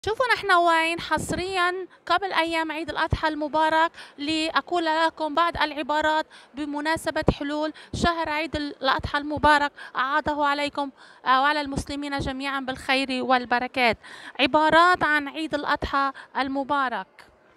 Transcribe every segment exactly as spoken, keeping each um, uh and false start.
شوفوا نحن وين حصريا قبل أيام عيد الأضحى المبارك لأقول لكم بعض العبارات بمناسبة حلول شهر عيد الأضحى المبارك أعاده عليكم وعلى المسلمين جميعا بالخير والبركات. عبارات عن عيد الأضحى المبارك: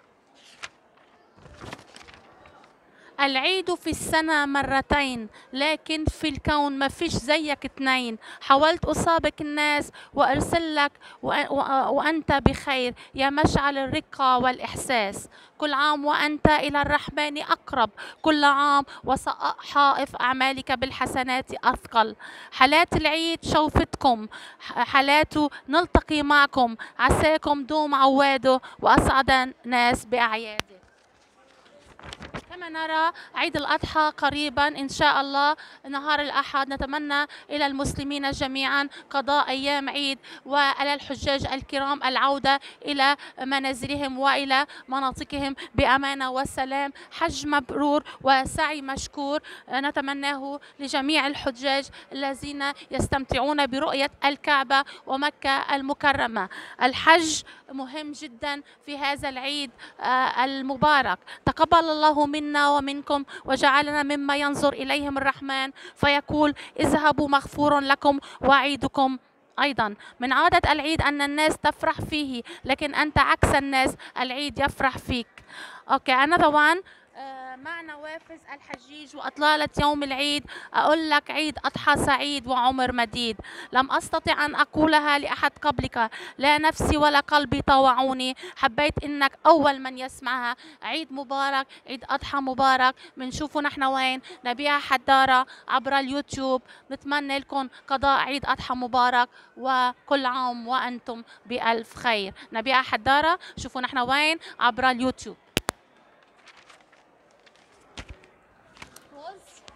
العيد في السنة مرتين، لكن في الكون ما فيش زيك اتنين. حاولت أسابق الناس وأرسل لك وأنت بخير يا مشعل الرقة والإحساس. كل عام وأنت إلى الرحمن أقرب، كل عام وصحائف أعمالك بالحسنات أثقل. حالات العيد شوفتكم، حالات نلتقي معكم، عساكم دوم عواده وأسعد ناس بأعياده. كما نرى عيد الأضحى قريبا إن شاء الله نهار الأحد. نتمنى إلى المسلمين جميعا قضاء أيام عيد، وعلى الحجاج الكرام العودة إلى منازلهم وإلى مناطقهم بأمانة وسلام. حج مبرور وسعي مشكور نتمناه لجميع الحجاج الذين يستمتعون برؤية الكعبة ومكة المكرمة. الحج مهم جدا في هذا العيد المبارك. تقبل الله منا ومنكم وجعلنا مما ينظر إليهم الرحمن فيقول اذهبوا مغفور لكم وعيدكم أيضا. من عادة العيد أن الناس تفرح فيه، لكن أنت عكس الناس، العيد يفرح فيك. أوكي، أنا طبعا مع نوافذ الحجيج وأطلالة يوم العيد أقول لك عيد أضحى سعيد وعمر مديد. لم أستطع أن أقولها لأحد قبلك، لا نفسي ولا قلبي طوعوني، حبيت إنك أول من يسمعها. عيد مبارك، عيد أضحى مبارك. بنشوفوا نحن وين نبيها حدارة عبر اليوتيوب. نتمنى لكم قضاء عيد أضحى مبارك وكل عام وأنتم بألف خير. نبيها حدارة، شوفوا نحن وين عبر اليوتيوب.